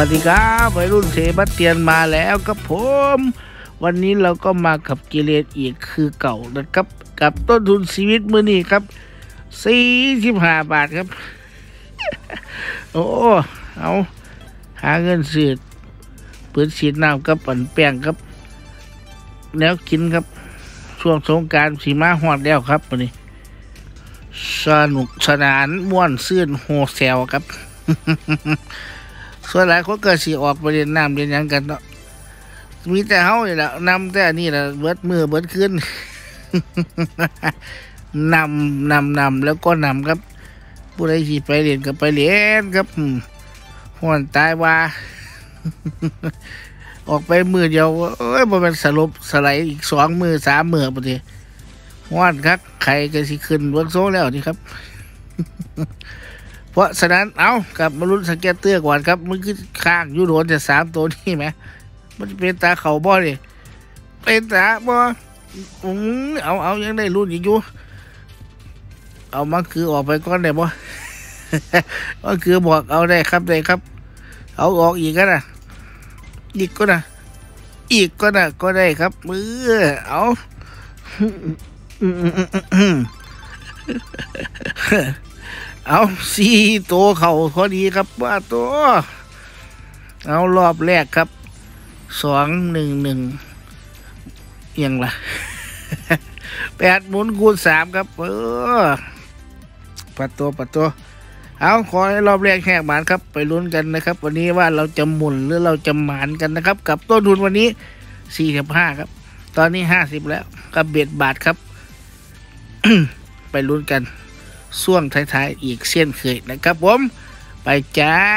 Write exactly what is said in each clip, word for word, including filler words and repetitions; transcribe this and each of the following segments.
วัสดีครับวัยรุ่นเซบาสเตียนมาแล้วครับผมวันนี้เราก็มากับกิเลสอีกคือเก่านะครับกับต้นทุนชีวิตมื้อนี้ครับสี่สิบห้าบาทครับโอ้เอาหาเงินซื้อปืนฉีดน้ำกับปั่นแป้งครับแล้วกินครับช่วงสงกรานต์สีมาฮอดแล้วครับวันนี้สนุกสนานม่วนซื่นโฮเซลครับ ส่วนหลายคนก็สิออกไปเล่นน้ำเล่นหยังกันเนาะมีแต่เฮานี่แหละนำแต่อันนี้แหละเบิดมือเบิดคืน นำนำนำแล้วก็นำครับผู้ใดสิไปเล่นก็ไปเล่นครับฮ้อนตายว่า ออกไปมือเดียวเอ้ยบ่แม่นสลบสไลด์อีกสองมือสามมือบ่ติฮ้อนคักใครก็สิขึ้นเบิ่งโซแล้วนี่ครับ เพราะฉะนั้นเอากลับมาลุ้นสเก็ตเตอร์ก่อนครับมันคือข้างยูโรนจะสามตัวนี้ไหมมันเป็นตาเข่าบ่เลยเป็นตาบ่อืมเอาเอายังได้รุ่นอีกอยู่เอามาคือออกไปก้อนได้บ่ ก็คือบอกเอาได้ครับได้ครับเอาออกอีกก็นะอีกก็นะอีกก็นะก็ได้ครับมือเอา เอาสี่ตัวเข่าพอดีครับว่าตัวเอารอบแรกครับสองหนึ่งหนึ่งยังล่ะ แปดหมุนคูณสามครับเออปัดตัวปัดตัวเอาขอให้รอบแรกแหกหมานครับไปลุ้นกันนะครับ วันนี้ว่าเราจะหมุนหรือเราจะหมานกันนะครับ กับต้นทุนวันนี้สี่สิบห้าครับตอนนี้ห้าสิบแล้วกับเบ็ดบาทครับ ไปลุ้นกันช่วงท้ายๆอีกเส้นเคยนะครับผมไปจ้า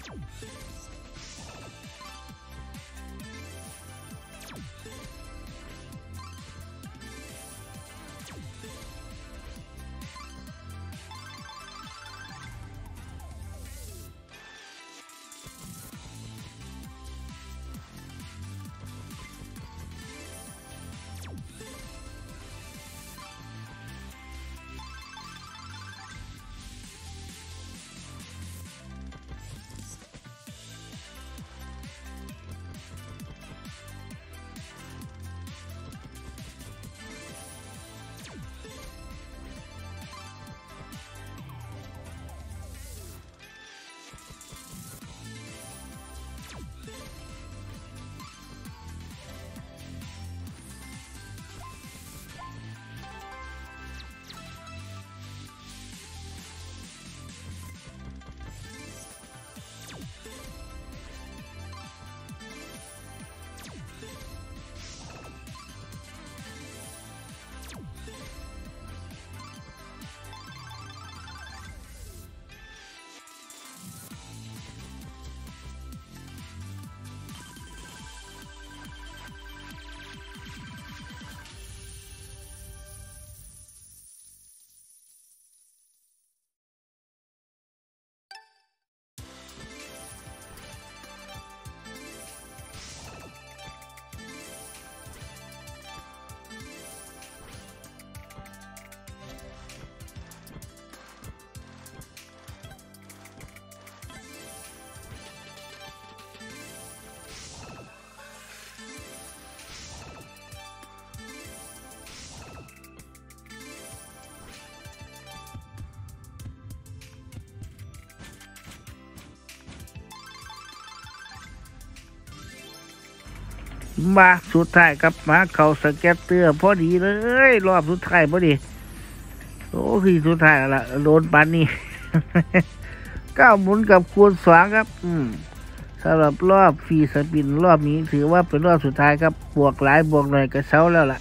มาสุดท้ายครับมาเขาสแกตเตอร์พอดีเลยรอบสุดท้ายพอดีโอ้คือสุดท้ายละโดนปันนี่ ก้าวหมุนกับคูณสองครับอืมสำหรับรอบฟรีสปินรอบนี้ถือว่าเป็นรอบสุดท้ายครับบวกหลายบวกหน่อยก็เช้าแล้วล่ะ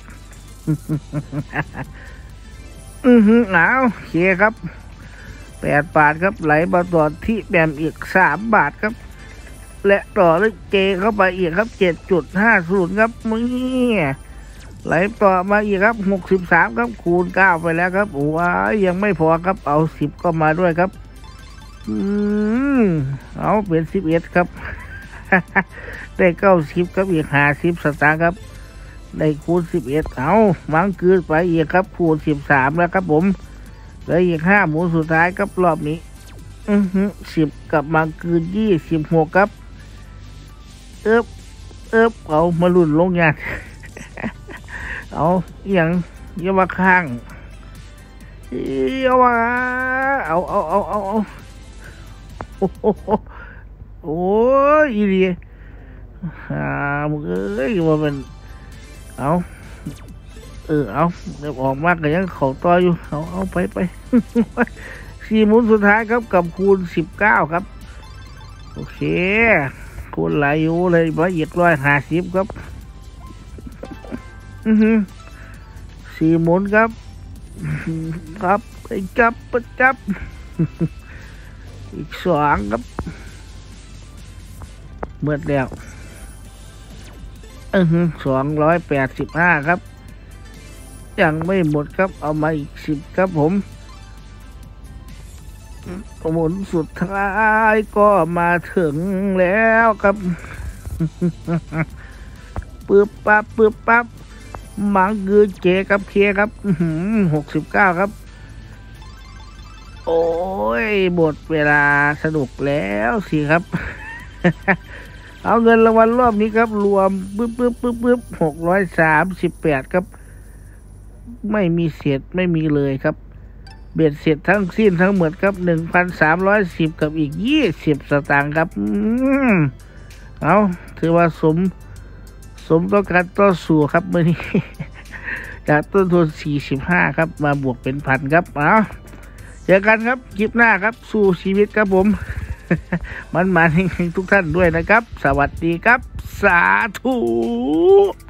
อือหือหนาวโอเคครับแปดบาทครับไหลมาต่อที่แบมอีกสามบาทครับและต่อเลยเจเข้าไปอีกครับเจ็ดจุดห้าศูนย์ครับมึงไหลต่อมาอีกครับหกสิบสามครับคูณเก้าไปแล้วครับว้ายังไม่พอครับเอาสิบก็มาด้วยครับอืมเอาเป็นสิบเอ็ดครับ ได้เก้าสิบครับอีกห้าสิบสตางค์ครับได้คูณสิบเอ็ดเอามังคืนไปอีกครับคูณสิบสามแล้วครับผมเหลืออีกห้าหมูสุดท้ายครับรอบนี้อือฮึสิบกับมังคืนยี่สิบหกครับเอิบเอิบเอามาลุ่นลงยาน เอาอย่างเยาว่าข้างเยาว่าเอาเอาเอาเอาเอาโอ้โหโอ้ยอีเดียอ่ามึงเอ้ยว่าเป็นเอาเออเอาเดี๋ยวออกมากก็ยังเข่าต่ออยู่เอาเอาไปไป สี่หมุนสุดท้ายครับกับคูณสิบเก้าครับโอเคคูณหลายอยู่เลยร้อยอีกร้อยห้าสิบครับอือหือสี่หมุนครับครับไปจับไปจับ อีกสองครับเมื่อแล้วอือหือสองร้อยแปดสิบห้าครับยังไม่หมดครับเอามาอีกสิบครับผมหมุนสุดท้ายก็มาถึงแล้วครับ ปึ๊บปั๊บปึ๊บปั๊บมังกือเจกับเคครับหกสิบเก้าครับโอ้ยหมดเวลาสนุกแล้วสิครับ เอาเงินรางวัลรอบนี้ครับรวมปึ๊บปึ๊บปึ๊บปึ๊บหกร้อยสามสิบแปดครับไม่มีเศษไม่มีเลยครับเบ็ดเสร็จทั้งสิ้นทั้งหมดครับหนึ่งพันสามร้อยสิบกับอีกยี่สิบสตางค์ครับอืมเอาถือว่าสมสมต่อการต่อสู้ครับมื่อนี้ จากต้นทุนสี่สิบห้าครับมาบวกเป็นพันครับเอาเจอกันครับคลิปหน้าครับสู้ชีวิตครับผม มันมาให้ทุกท่านด้วยนะครับสวัสดีครับสาธุ